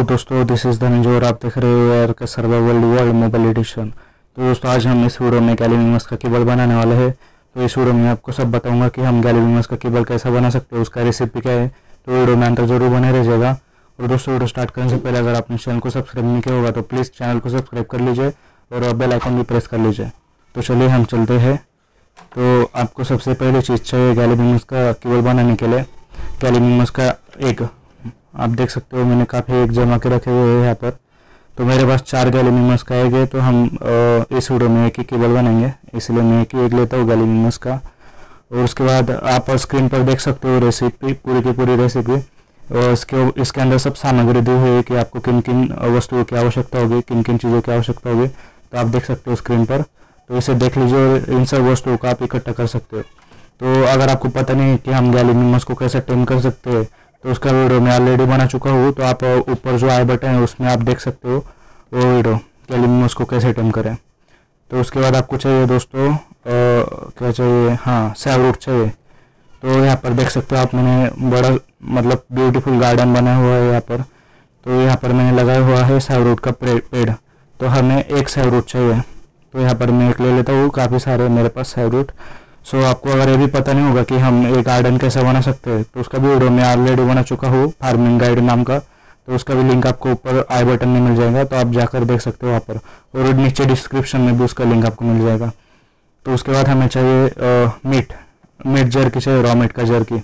दोस्तों, this is Dhananjay और आप देख रहे हो एयर का सर्वाइवल वर्ल्ड मोबाइल एडिशन। तो दोस्तों, आज हम इस वीडियो में गैलीवीमस का केबल बनाने वाले हैं। तो इस वीडियो में आपको सब बताऊंगा कि हम गैलीवीमस का केबल कैसा बना सकते हैं, उसका रेसिपी क्या है। तो वीडियो में अंतर जरूर बने रहिएगा। और दोस्तों, वीडियो स्टार्ट करने से पहले अगर आपने चैनल को सब्सक्राइब नहीं किया होगा तो प्लीज़ चैनल को सब्सक्राइब कर लीजिए और बेल आइकन भी प्रेस कर लीजिए। तो चलिए हम चलते हैं। तो आपको सबसे पहले चीज़ चाहिए गैलीवीमस का केबल बनाने के लिए। गैलीवीमस का एक आप देख सकते हो, मैंने काफ़ी एक जमा के रखे हुए हैं यहाँ पर। तो मेरे पास 4 गैलीवीमस का है, तो हम इस वीडियो में एक ही केबल बनाएंगे, इसलिए मैं एक लेता हूँ गैलीवीमस का। और उसके बाद आप स्क्रीन पर देख सकते हो रेसिपी, पूरी की पूरी रेसिपी। और इसके अंदर सब सामग्री दी हुई है कि आपको किन किन वस्तुओं की आवश्यकता होगी, किन किन चीज़ों की आवश्यकता होगी। तो आप देख सकते हो स्क्रीन पर। तो इसे देख लीजिए और इन सब वस्तुओं को आप इकट्ठा कर सकते हो। तो अगर आपको पता नहीं कि हम गैलीवीमस को कैसे ट्रिम कर सकते हैं तो उसका वीडियो मैं ऑलरेडी बना चुका हूँ। तो आप ऊपर जो आई बटन है उसमें आप देख सकते हो वो वीडियो, गैलीवीमस को कैसे ट्रिम करें। तो उसके बाद आपको चाहिए दोस्तों क्या चाहिए, हाँ, सैवरूट चाहिए। तो यहाँ पर देख सकते हो आप, मैंने बड़ा मतलब ब्यूटीफुल गार्डन बना हुआ है यहाँ पर। तो यहाँ पर मैंने लगाया हुआ है सैवरूट का पेड़। तो हमें एक सैवरूट चाहिए। तो यहाँ पर मैं एक ले लेता हूँ, काफ़ी सारे मेरे पास सैवरूट। सो आपको अगर ये भी पता नहीं होगा कि हम एक गार्डन कैसे बना सकते हैं तो उसका भी वीडियो मैं ऑलरेडी बना चुका हूँ, फार्मिंग गाइड नाम का। तो उसका भी लिंक आपको ऊपर आई बटन में मिल जाएगा, तो आप जाकर देख सकते हो वहाँ पर। और नीचे डिस्क्रिप्शन में भी उसका लिंक आपको मिल जाएगा। तो उसके बाद हमें चाहिए मीट जर्की चाहिए, रॉ मीट का जर्की।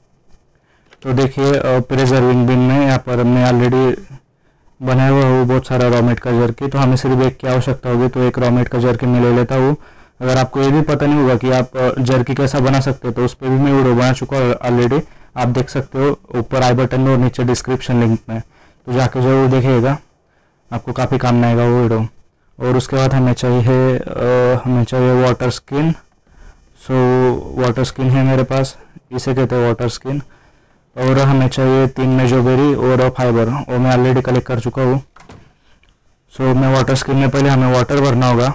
तो देखिए प्रिजर्विंग बिन में यहाँ पर मैं ऑलरेडी बनाया हुआ हूँ बहुत सारा रॉ मीट का जर्की। तो हमें सिर्फ एक की आवश्यकता होगी, तो एक रॉ मीट का जर्की मैं ले लेता हूँ। अगर आपको ये भी पता नहीं होगा कि आप जर्की कैसा बना सकते हो तो उस पर भी मैं वीडियो बना चुका हूँ ऑलरेडी, आप देख सकते हो ऊपर आई बटन में और नीचे डिस्क्रिप्शन लिंक में। तो जाके जरूर देखिएगा, आपको काफ़ी काम में आएगा वो वीडियो। और उसके बाद हमें चाहिए water skin. So water skin है मेरे पास, इसे कहते हैं वाटर स्किन। और हमें चाहिए 3 मेजोबेरी और फाइबर, और मैं ऑलरेडी कलेक्ट कर चुका हूँ। सो मैं वाटर स्किन में पहले हमें वाटर भरना होगा,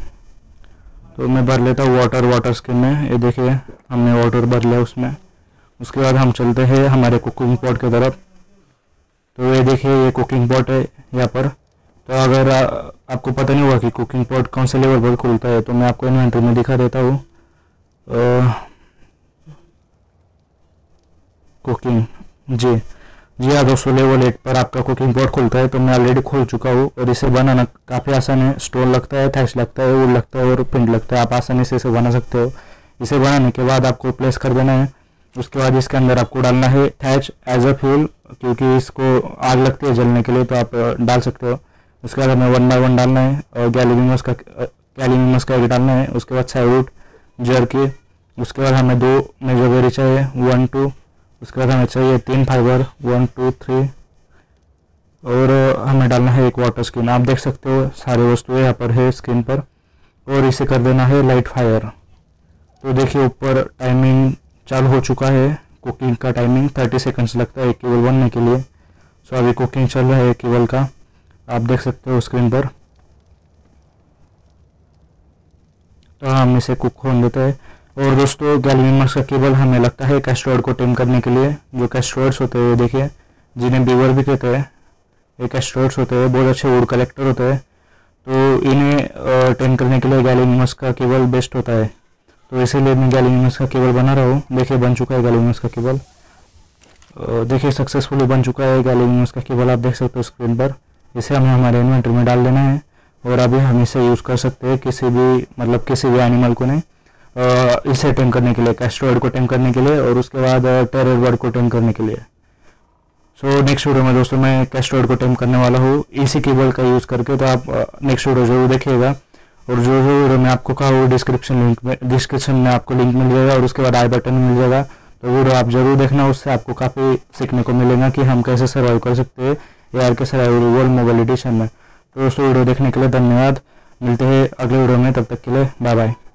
तो मैं भर लेता हूँ वाटर स्किन में। ये देखिए हमने वाटर भर लिया उसमें। उसके बाद हम चलते हैं हमारे कुकिंग पॉट की तरफ। तो ये देखिए ये कुकिंग पॉट है यहाँ पर। तो अगर आपको पता नहीं होगा कि कुकिंग पॉट कौन से लेवल पर खुलता है तो मैं आपको इन्वेंटरी में दिखा देता हूँ। कुकिंग जी हाँ दोस्तों, लेवल 1 पर आपका कुकिंग पॉट खुलता है। तो मैं ऑलरेडी खोल चुका हूँ और इसे बनाना काफ़ी आसान है। स्टोन लगता है, थैच लगता है, वुड लगता है और पिंड लगता है। आप आसानी से इसे बना सकते हो। इसे बनाने के बाद आपको प्लेस कर देना है। उसके बाद इसके अंदर आपको डालना है थैच एज अ फ्यूल, क्योंकि इसको आग लगती है जलने के लिए, तो आप डाल सकते हो। उसके बाद हमें 1 बाय 1 डालना है और गैलीवीमस का एक डालना है। उसके बाद सैवरूट, जर्की। उसके बाद हमें 2 मेजोबेरी चाहिए, 1 2। उसके बाद हमें चाहिए 3 फाइबर, 1 2 3। और हमें डालना है एक वाटर स्किन। आप देख सकते हो सारे वस्तुएं यहाँ पर है स्क्रीन पर। और इसे कर देना है लाइट फायर। तो देखिए ऊपर टाइमिंग चालू हो चुका है। कुकिंग का टाइमिंग 30 सेकंड्स लगता है केबल बनने के लिए। सो अभी कुकिंग चल रहा है केबल का, आप देख सकते हो स्क्रीन पर। तो हम इसे कुक होने देते हैं। और दोस्तों, गैलीवीमस का केबल हमें लगता है कैस्ट्रॉयड को ट्रिम करने के लिए। जो कैस्ट्रॉयड्स होते हैं देखिए, जिन्हें बीवर भी कहते हैं, ये कैस्ट्रॉयड्स होते हैं, बहुत अच्छे वुड कलेक्टर होते हैं। तो इन्हें ट्रिम करने के लिए गैलीवीमस का केबल बेस्ट होता है। तो इसीलिए मैं गैलीवीमस का केबल बना रहा हूँ। देखिए बन चुका है गैलीवीमस का केबल। देखिए सक्सेसफुली बन चुका है गैलीवीमस का केबल, आप देख सकते हो स्क्रीन पर। इसे हमें हमारे इन्वेंटरी में डाल देना है। और अभी हम इसे यूज़ कर सकते हैं किसी भी एनिमल को नहीं, इसे टेम करने के लिए, कैस्ट्रॉयड को टेम करने के लिए, और उसके बाद टेरर बर्ड को टेम करने के लिए। सो नेक्स्ट वीडियो में दोस्तों मैं कैस्ट्रॉयड को टेम करने वाला हूँ इसी केबल का यूज़ करके। तो आप नेक्स्ट वीडियो जरूर देखिएगा। और जो वीडियो मैं आपको कहा वो डिस्क्रिप्शन में आपको लिंक मिल जाएगा और उसके बाद आई बटन मिल जाएगा। तो वीडियो आप जरूर देखना, उससे आपको काफ़ी सीखने को मिलेगा कि हम कैसे सर्वाइव कर सकते हैं एआर के सर्वाइवल वर्ल्ड मोबाइल एडिशन में। तो दोस्तों, वीडियो देखने के लिए धन्यवाद। मिलते हैं अगले वीडियो में, तब तक के लिए बाय बाय।